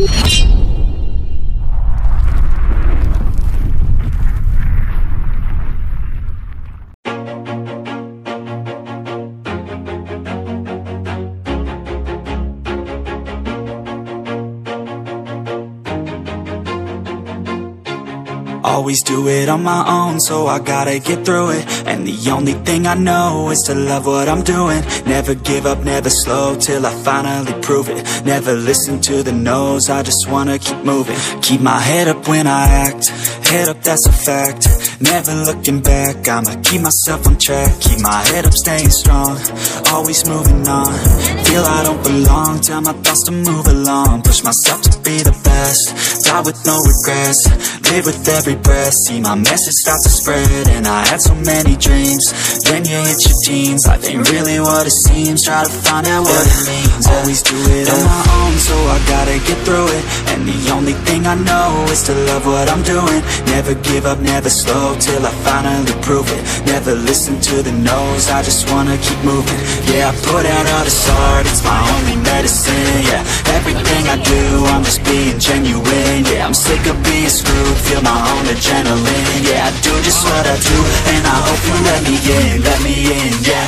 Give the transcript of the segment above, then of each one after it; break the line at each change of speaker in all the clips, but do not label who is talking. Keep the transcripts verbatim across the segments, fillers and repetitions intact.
Always do it on my own, so I gotta get through it. And the only thing I know is to love what I'm doing. Never give up, never slow, till I finally prove it. Never listen to the no's, I just wanna keep moving. Keep my head up when I act, head up, that's a fact. Never looking back, I'ma keep myself on track. Keep my head up, staying strong, always moving on. Feel I don't belong, tell my thoughts to move along. Push myself to be the best, die with no regrets. Live with every breath, see my message start to spread. And I had so many dreams, then you hit your teens. Life ain't really what it seems, try to find out what it means. Always do it on my own, so I gotta get through it. And the only thing I know is to love what I'm doing. Never give up, never slow, till I finally prove it. Never listen to the no's, I just wanna keep moving. Yeah, I put out all this art, it's my only medicine. Yeah, everything I do, I'm just being genuine. Yeah, I'm sick of being screwed, feel my own adrenaline. Yeah, I do just what I do, and I hope you let me in, let me in, yeah.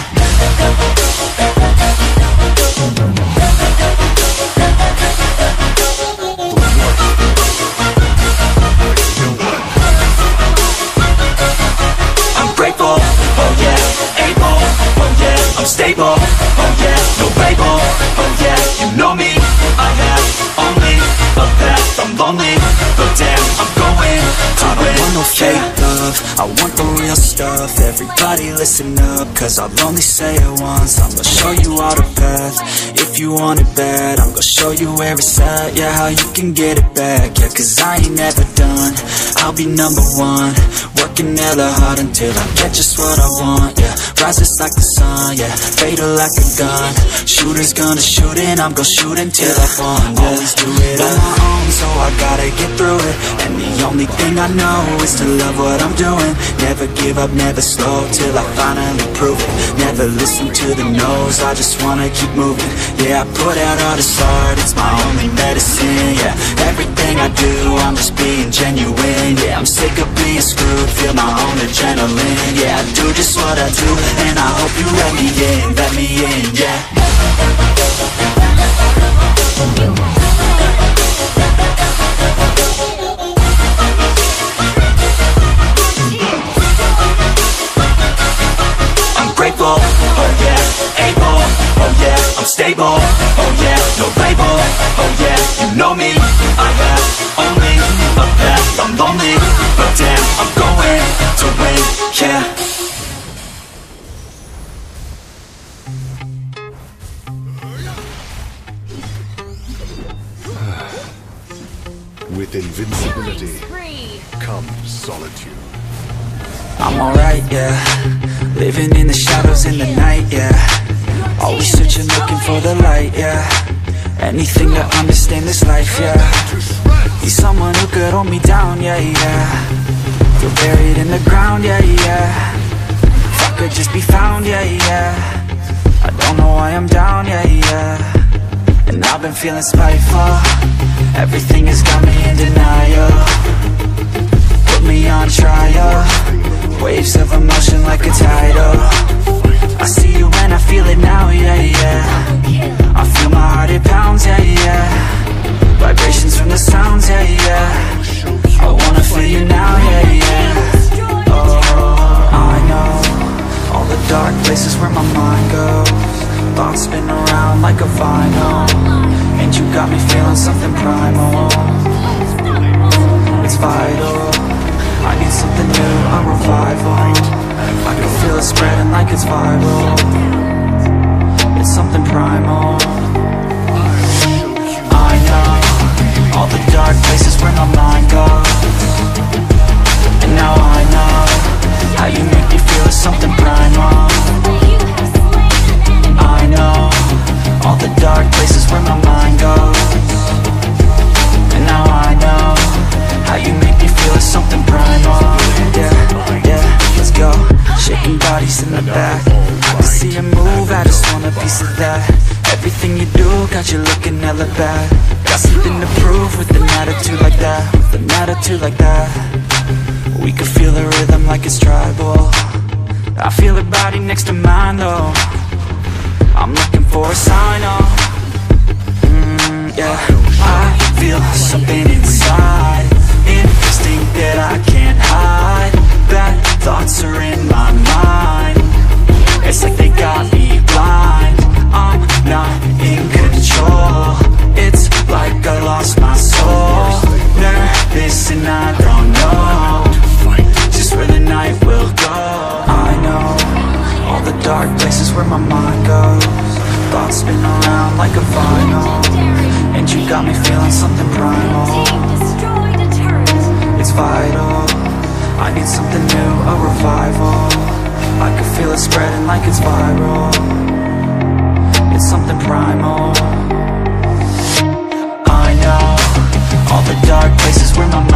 I'm grateful, oh yeah, able, oh yeah, I'm stable, oh yeah, no label, oh yeah, you know me, I have only a path, I'm lonely, but damn, I'm going to I don't want no fake love, I want the real stuff. Everybody listen up, cause I'll only say it once. I'm gonna show you all the path, if you want it bad. I'm gonna show you where it's at, yeah, how you can get it back. Yeah, cause I ain't never done, I'll be number one. Working hella hard until I get just what I want, yeah. Rises like the sun, yeah, fatal like a gun. Shooter's gonna shoot and I'm gonna shoot until I won, yeah. Always do it on my own, so I gotta get through it. And the only thing I know is to love what I'm doing. Never give up, never slow, till I finally prove it. Never listen to the no's, I just wanna keep moving. Yeah, I put out all this art, it's my only medicine. Yeah, everything I do, I'm just being genuine. Yeah, I'm sick of being screwed, feel my own adrenaline. Yeah, I do just what I do, and I hope you let me in, let me in, yeah. Grateful, oh yeah, able, oh yeah, I'm stable, oh yeah, no label, oh yeah, you know me, I have only a path, I'm lonely, but damn, I'm going to win, yeah.
With invincibility comes solitude.
I'm alright, yeah, living in the shadows in the night, yeah. Always searching, looking for the light, yeah. Anything to understand this life, yeah. Be someone who could hold me down, yeah, yeah. Feel buried in the ground, yeah, yeah. If I could just be found, yeah, yeah. I don't know why I'm down, yeah, yeah. And I've been feeling spiteful, everything has got me in denial. Put me on trial, waves of emotion like a tidal. I see you and I feel it now, yeah, yeah. I feel my heart, it pounds, yeah, yeah. Vibrations from the sounds, yeah, yeah. I wanna feel you now, yeah, yeah. Oh, I know all the dark places where my mind goes. Thoughts spin around like a vinyl, and you got me feeling something primal. It's vital, I need something new, a revival. I can feel it spreading like it's viral. It's something primal. I know all the dark places where my mind goes, and now I know how you make me feel it's something primal. I know all the dark places where my mind goes, and now I know how you make me feel it's something primal. Yeah, yeah, let's go. Shaking bodies in the back, I can see you move, I just want a piece of that. Everything you do got you looking hella bad. Got something to prove with an attitude like that, with an attitude like that. We could feel the rhythm like it's tribal. I feel her body next to mine though. I'm looking for a sign, oh mm, yeah. I feel something inside, instinct that I can't hide. Bad thoughts are in my mind, it's like they got me blind. I'm not in control, it's like I lost my soul. Nervous and I don't know just where the night will go. I know all the dark places where my mind goes. Thoughts spin around like a vinyl, and you got me feeling something primal. It's vital, I need something new, a revival. I can feel it spreading like it's viral. It's something primal. I know all the dark places where my mind